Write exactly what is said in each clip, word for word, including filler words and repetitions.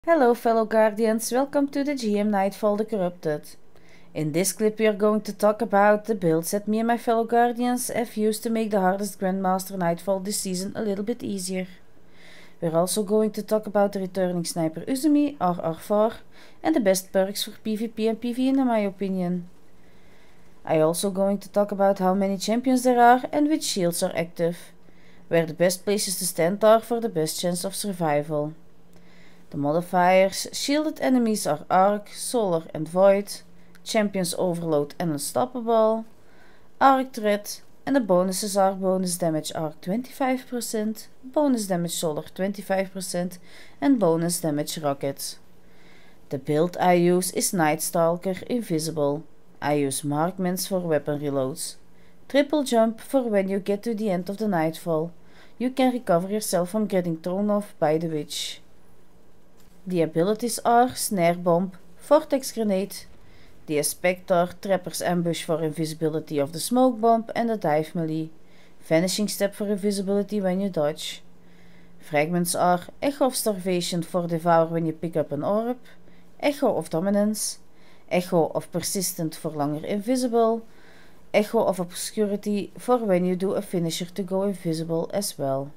Hello fellow Guardians, welcome to the G M Nightfall the Corrupted. In this clip we are going to talk about the builds that me and my fellow Guardians have used to make the hardest Grandmaster Nightfall this season a little bit easier. We're also going to talk about the returning Sniper Uzumi, R R four, and the best perks for PvP and PvE in my opinion. I also going to talk about how many champions there are and which shields are active, where the best places to stand are for the best chance of survival. The modifiers: shielded enemies are Arc, Solar and Void, champions Overload and Unstoppable, Arc Threat, and the bonuses are bonus damage Arc twenty-five percent, bonus damage Solar twenty-five percent and bonus damage Rocket. The build I use is Night Stalker Invisible. I use Markmans for weapon reloads. Triple Jump for when you get to the end of the Nightfall. You can recover yourself from getting thrown off by the witch. The abilities are Snare Bomb, Vortex Grenade, the Spectre, Trapper's Ambush for invisibility of the Smoke Bomb and the Dive Melee, Vanishing Step for invisibility when you dodge. Fragments are Echo of Starvation for Devour when you pick up an orb, Echo of Dominance, Echo of Persistent for longer invisible, Echo of Obscurity for when you do a finisher to go invisible as well.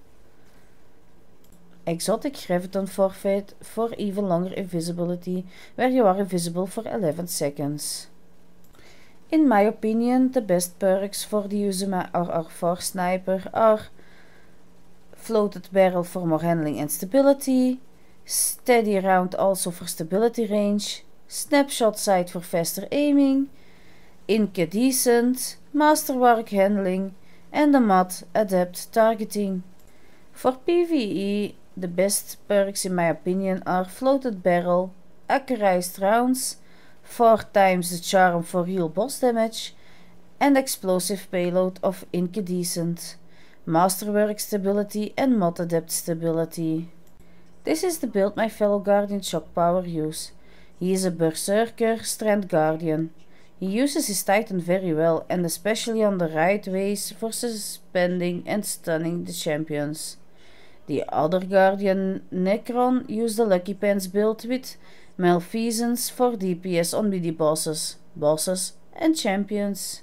Exotic Graviton Forfeit for even longer invisibility, where you are invisible for eleven seconds. In my opinion, the best perks for the Uzumi R R four Sniper are Floated Barrel for more handling and stability, Steady Round also for stability range, Snapshot Sight for faster aiming, Incandescent, Masterwork handling, and the mod Adept targeting. For PvE, the best perks in my opinion are Floated Barrel, Accurized Rounds, four times the charm for real boss damage, and Explosive Payload of Incandescent, Masterwork Stability and Mod Adept Stability. This is the build my fellow Guardian Shock Power use. He is a Berserker Strand Guardian. He uses his Titan very well and especially on the right ways for suspending and stunning the champions. The other Guardian, Necron, used the Lucky Pants build with Malfeasance for D P S on midi bosses, bosses and champions.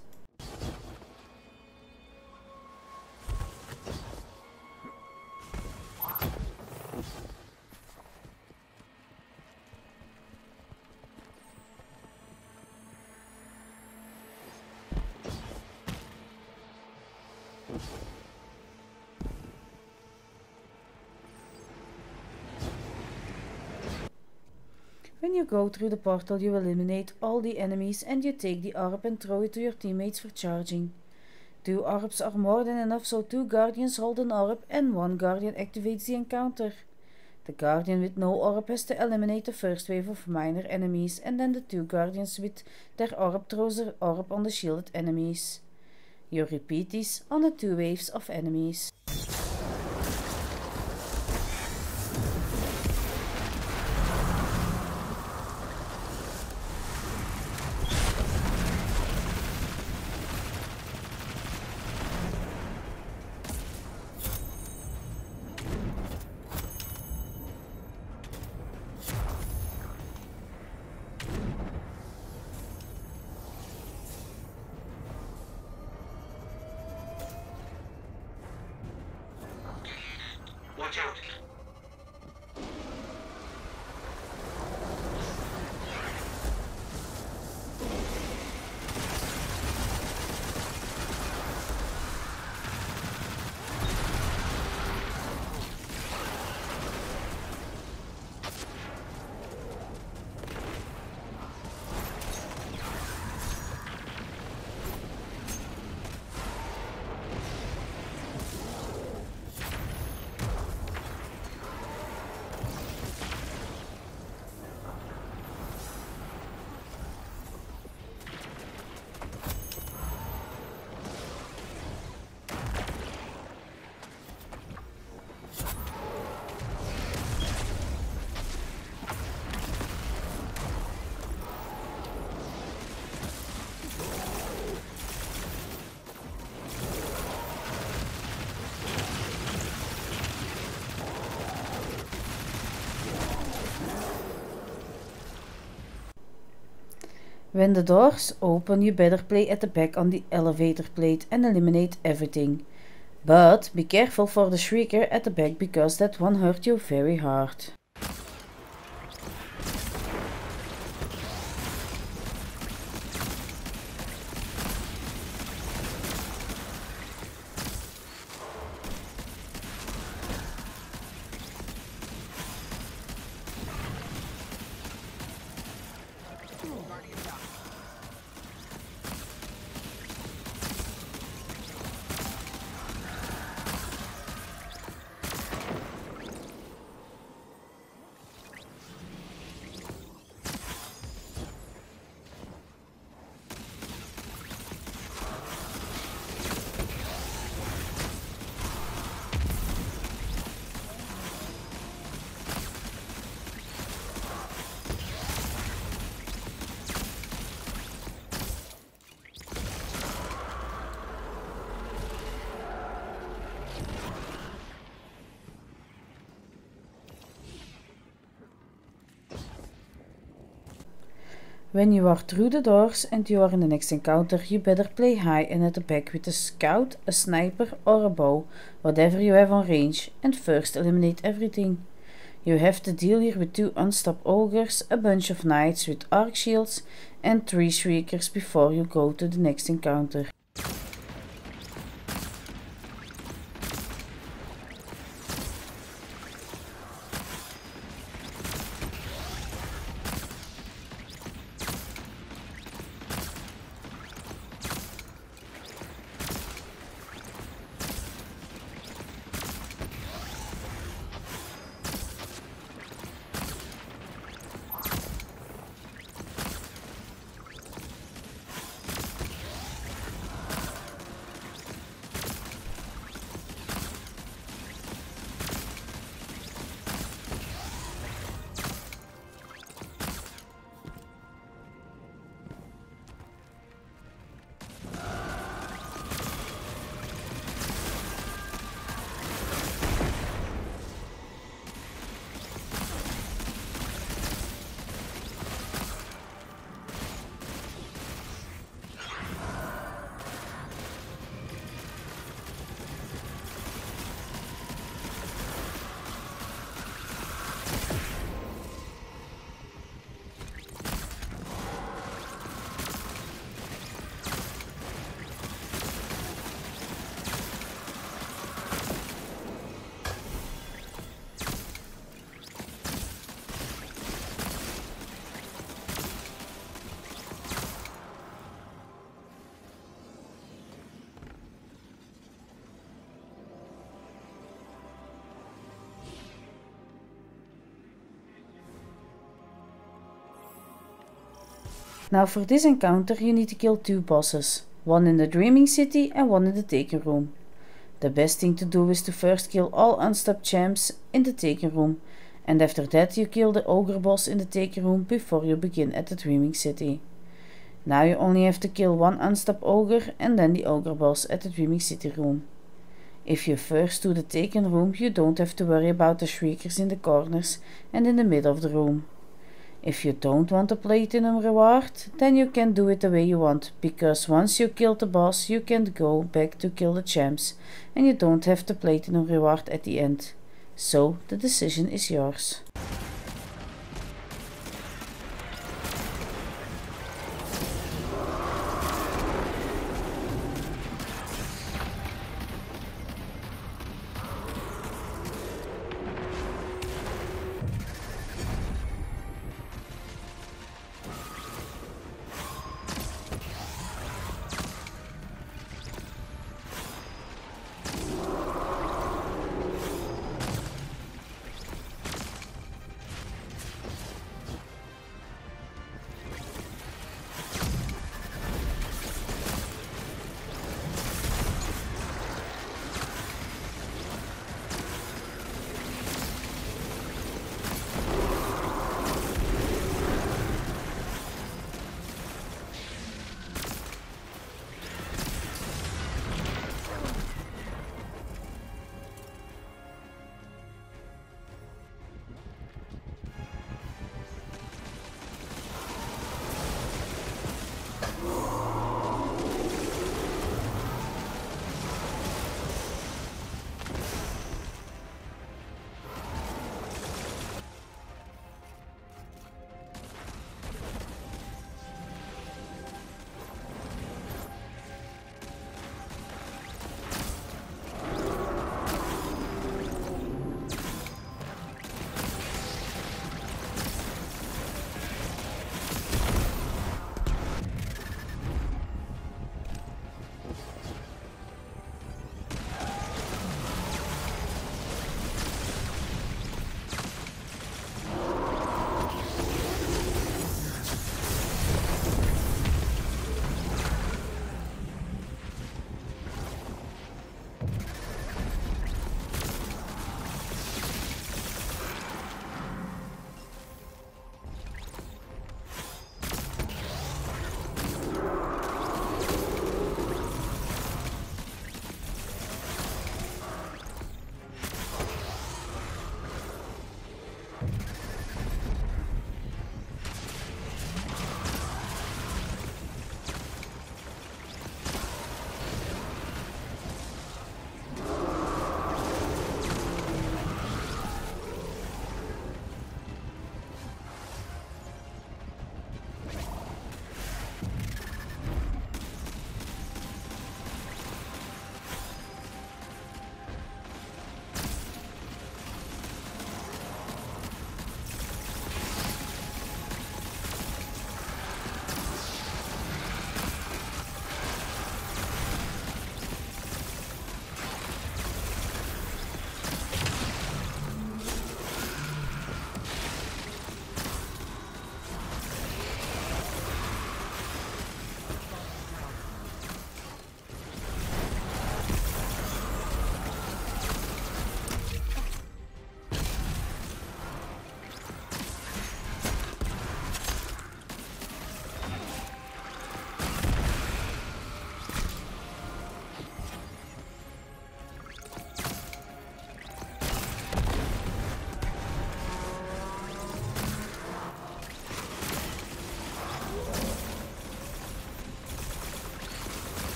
When you go through the portal you eliminate all the enemies and you take the orb and throw it to your teammates for charging. Two orbs are more than enough, so two guardians hold an orb and one guardian activates the encounter. The guardian with no orb has to eliminate the first wave of minor enemies and then the two guardians with their orb throws their orb on the shielded enemies. You repeat this on the two waves of enemies. Watch out! When the doors open, you better play at the back on the elevator plate and eliminate everything. But be careful for the shrieker at the back because that one hurt you very hard. When you are through the doors and you are in the next encounter, you better play high and at the back with a scout, a sniper or a bow, whatever you have on range, and first eliminate everything. You have to deal here with two unstopped ogres, a bunch of knights with arc shields, and three shriekers before you go to the next encounter. Now for this encounter you need to kill two bosses, one in the Dreaming City and one in the Taken Room. The best thing to do is to first kill all unstopped champs in the Taken Room, and after that you kill the ogre boss in the Taken Room before you begin at the Dreaming City. Now you only have to kill one unstopped ogre and then the ogre boss at the Dreaming City room. If you first do the Taken Room, you don't have to worry about the shriekers in the corners and in the middle of the room. If you don't want a platinum reward, then you can do it the way you want, because once you kill the boss you can go back to kill the champs and you don't have the platinum reward at the end. So the decision is yours.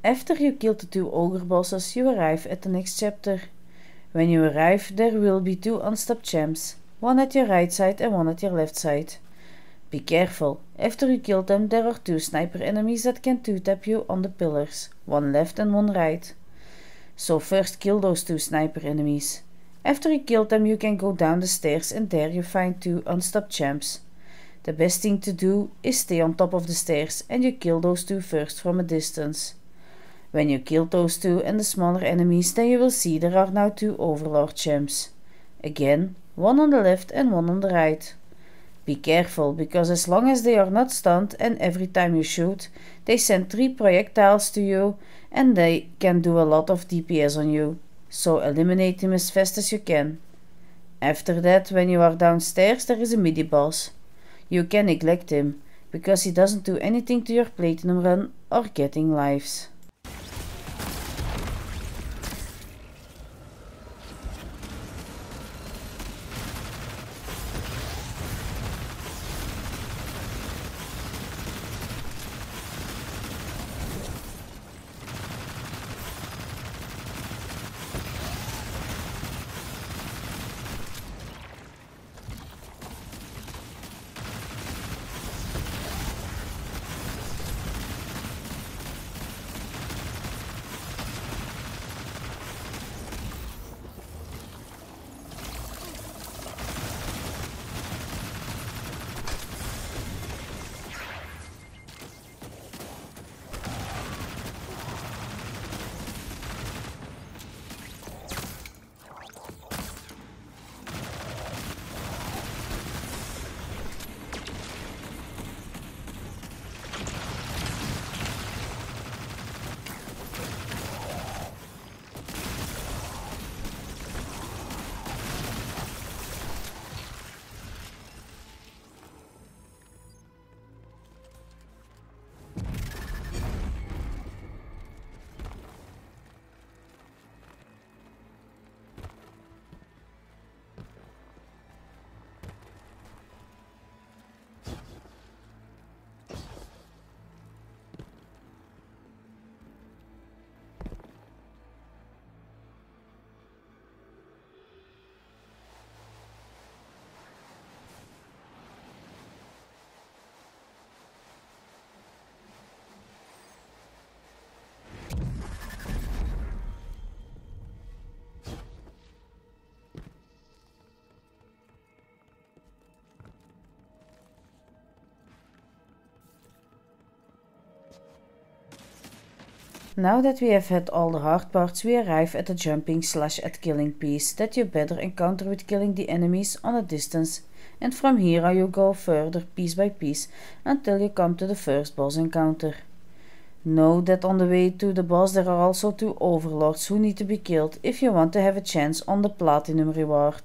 After you killed the two ogre bosses, you arrive at the next chapter. When you arrive, there will be two unstopped champs, one at your right side and one at your left side. Be careful, after you kill them there are two sniper enemies that can two-tap you on the pillars, one left and one right. So first kill those two sniper enemies. After you kill them you can go down the stairs and there you find two unstopped champs. The best thing to do is stay on top of the stairs and you kill those two first from a distance. When you kill those two and the smaller enemies, then you will see there are now two overlord champs. Again, one on the left and one on the right. Be careful, because as long as they are not stunned and every time you shoot, they send three projectiles to you and they can do a lot of D P S on you. So eliminate him as fast as you can. After that, when you are downstairs, there is a midi-boss. You can neglect him, because he doesn't do anything to your platinum run or getting lives. Now that we have had all the hard parts, we arrive at the jumping slash at killing piece that you better encounter with killing the enemies on a distance, and from here you go further piece by piece until you come to the first boss encounter. Know that on the way to the boss there are also two overlords who need to be killed if you want to have a chance on the platinum reward.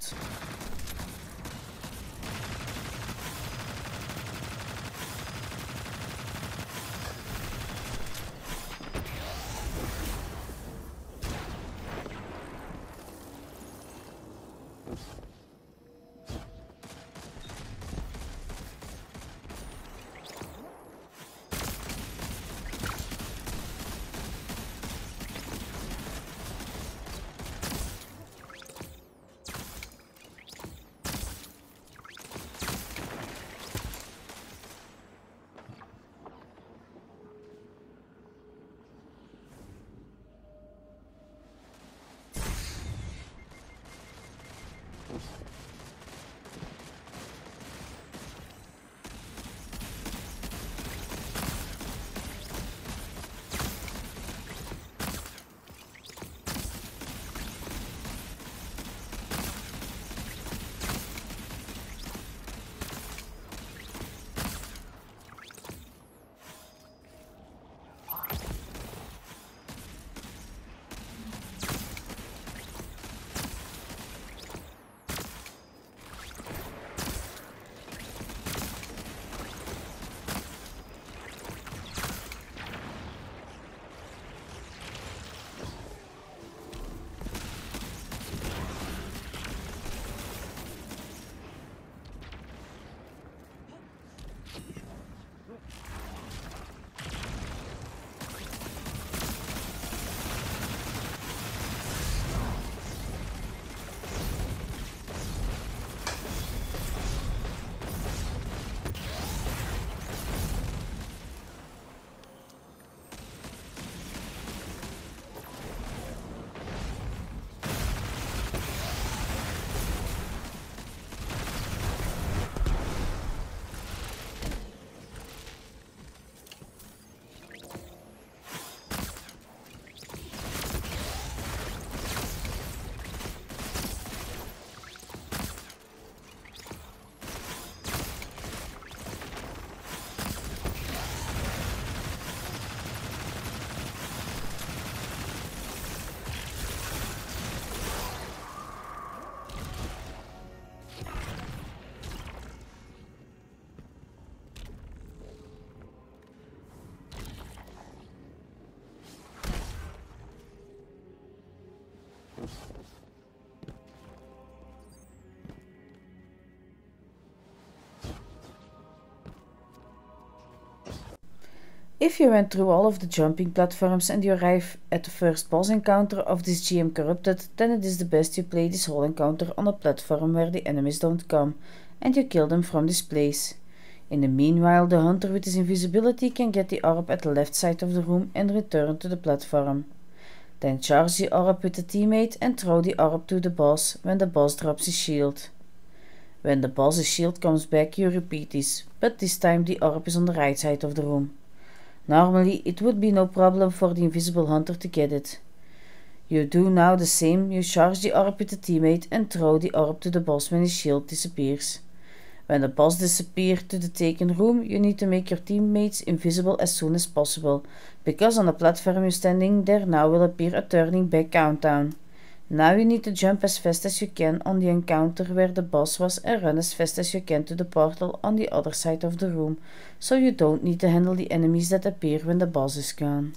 If you went through all of the jumping platforms and you arrive at the first boss encounter of this G M Corrupted, then it is the best you play this whole encounter on a platform where the enemies don't come, and you kill them from this place. In the meanwhile, the hunter with his invisibility can get the orb at the left side of the room and return to the platform. Then charge the orb with a teammate and throw the orb to the boss when the boss drops his shield. When the boss's shield comes back, you repeat this, but this time the orb is on the right side of the room. Normally, it would be no problem for the invisible hunter to get it. You do now the same, you charge the orb with a teammate and throw the orb to the boss when his shield disappears. When the boss disappears to the taken room, you need to make your teammates invisible as soon as possible, because on the platform you're standing there now will appear a turning back countdown. Now you need to jump as fast as you can on the encounter where the boss was and run as fast as you can to the portal on the other side of the room, so you don't need to handle the enemies that appear when the boss is gone.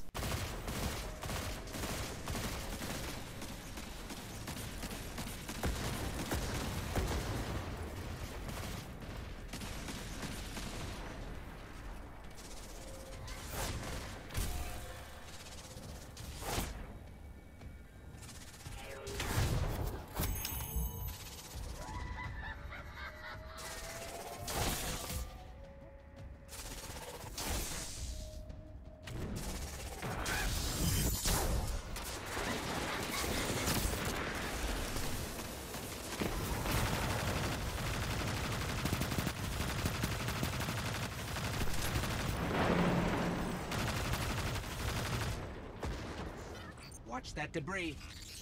Watch that debris.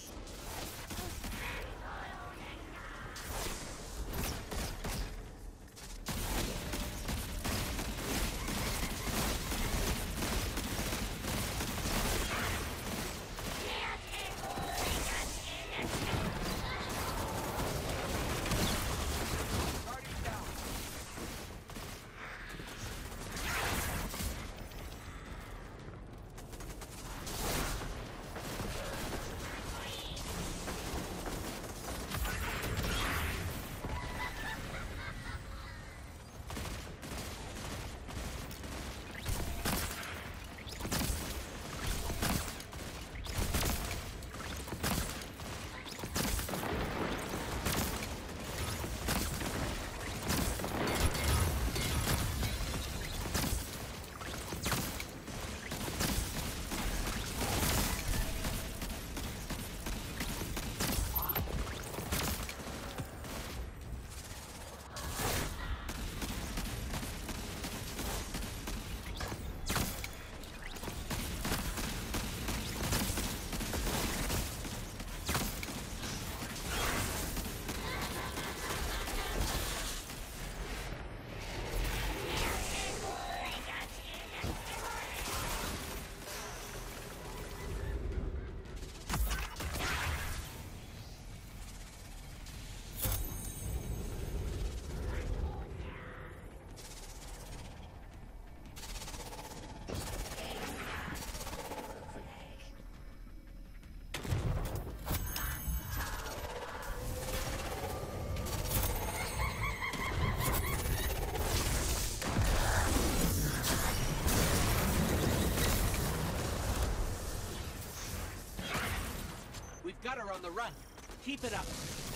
Got her on the run. Keep it up.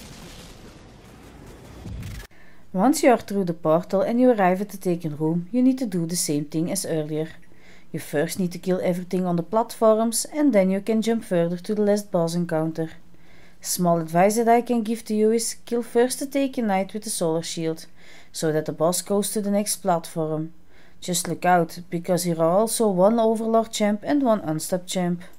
Once you are through the portal and you arrive at the taken room, you need to do the same thing as earlier. You first need to kill everything on the platforms and then you can jump further to the last boss encounter. Small advice that I can give to you is kill first the taken knight with the solar shield, so that the boss goes to the next platform. Just look out, because here are also one overlord champ and one unstopped champ.